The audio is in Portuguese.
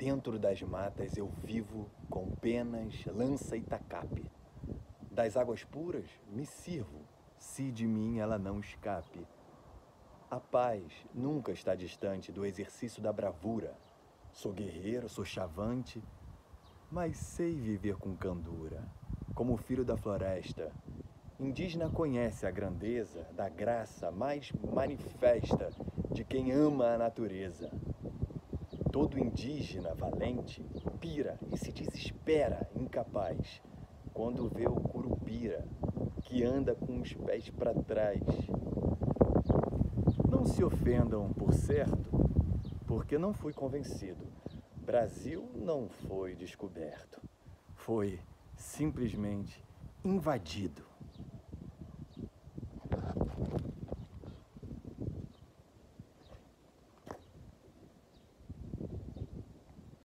Dentro das matas eu vivo com penas, lança e tacape. Das águas puras me sirvo, se de mim ela não escape. A paz nunca está distante do exercício da bravura. Sou guerreiro, sou chavante, mas sei viver com candura. Como filho da floresta, indígena conhece a grandeza da graça mais manifesta de quem ama a natureza. Todo indígena valente pira e se desespera incapaz quando vê o curupira que anda com os pés para trás. Não se ofendam, por certo, porque não fui convencido. Brasil não foi descoberto, foi simplesmente invadido.